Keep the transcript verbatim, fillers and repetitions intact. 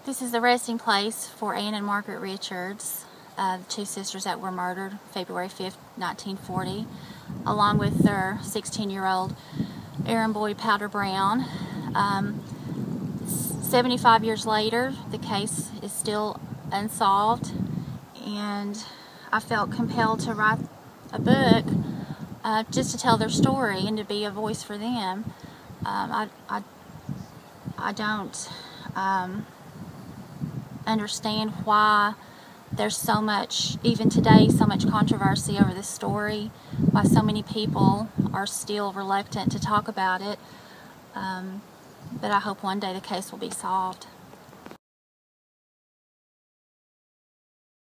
This is the resting place for Anne and Margaret Richards, uh, the two sisters that were murdered February fifth, nineteen forty, along with their sixteen-year-old errand boy, Powder Brown. Um, seventy-five years later, the case is still unsolved, and I felt compelled to write a book uh, just to tell their story and to be a voice for them. Um, I, I, I don't um, understand why there's so much, even today, so much controversy over this story, why so many people are still reluctant to talk about it, um, but I hope one day the case will be solved.